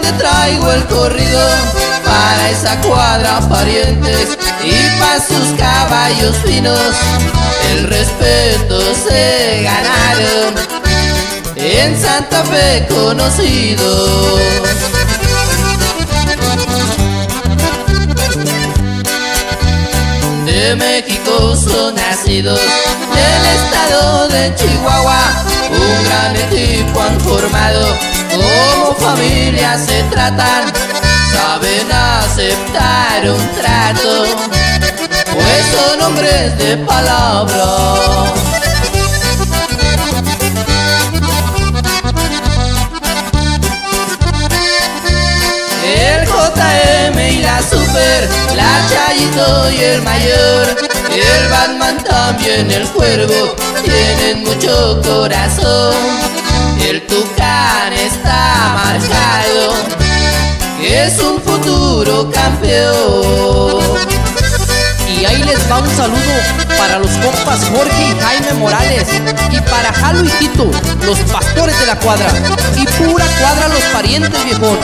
te traigo el corrido para esa cuadra, parientes, y pa' sus caballos finos el respeto se ganaron, en Santa Fe conocido. De México son nacidos, del estado de Chihuahua, un gran equipo han formado, como familia se tratan, saben aceptar un trato, pues son hombres de palabra. El JM y la Super, la Chayito y el Mayor, el Batman también el Cuervo, tienen mucho corazón. El Tucán está marcado, que es un futuro campeón. Y ahí les va un saludo para los compas Jorge y Jaime Morales, y para Jalo y Tito, los pastores de la cuadra, y pura cuadra los parientes, viejón.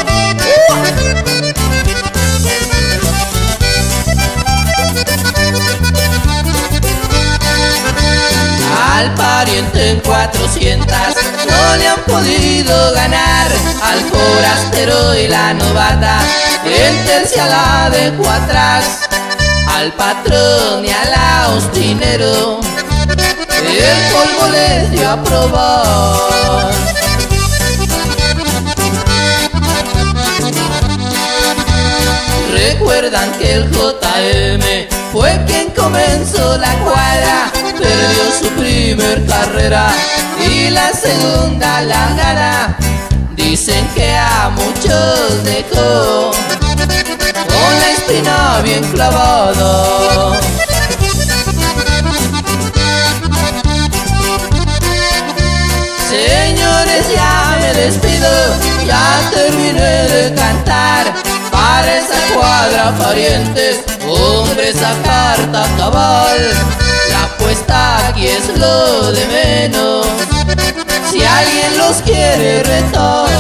Al pariente en 400 no le han podido ganar, al forastero y la novata en tercia dejó atrás, al patrón y al austinero el polvo les dio a probar. Recuerdan que el JM fue quien comenzó la cuadra, perdió su primer carrera y la segunda la gana. Dicen que a muchos dejó con la espina bien clavada. Señores, ya me despido, ya terminé de cantar. Para esa cuadra, parientes, hombres a carta cabal, la apuesta aquí es lo de menos, si alguien los quiere retar.